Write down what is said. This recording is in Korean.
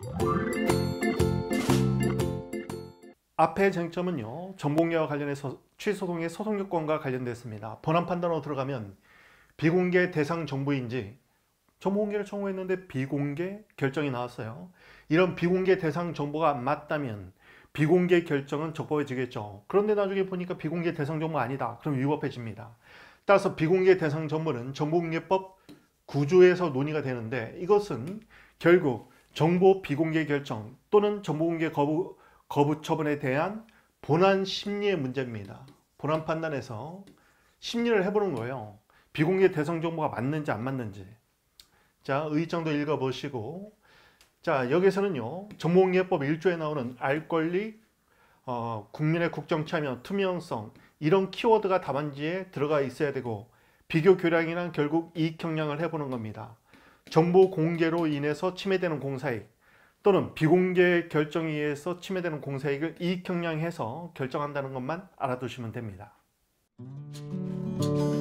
앞의 쟁점은요, 정보공개와 관련해서 취소동의 소송요건과 관련됐습니다. 본안 판단으로 들어가면 비공개 대상 정보인지 정보공개를 청구했는데 비공개 결정이 나왔어요. 이런 비공개 대상 정보가 맞다면 비공개 결정은 적법해지겠죠. 그런데 나중에 보니까 비공개 대상 정보가 아니다. 그럼 위법해집니다. 따라서 비공개 대상 정보는 정보공개법 9조에서 논의가 되는데, 이것은 결국 정보 비공개 결정 또는 정보공개 거부 처분에 대한 본안 심리의 문제입니다. 본안 판단에서 심리를 해보는 거예요. 비공개 대상 정보가 맞는지 안 맞는지. 자, 의정도 읽어보시고, 자, 여기서는요, 정보공개법 1조에 나오는 알 권리, 국민의 국정 참여, 투명성, 이런 키워드가 답안지에 들어가 있어야 되고, 비교 교량이란 결국 이익 형량을 해보는 겁니다. 정보 공개로 인해서 침해되는 공사이익 또는 비공개 결정에 의해서 침해되는 공사이익을 이익 형량해서 결정한다는 것만 알아두시면 됩니다.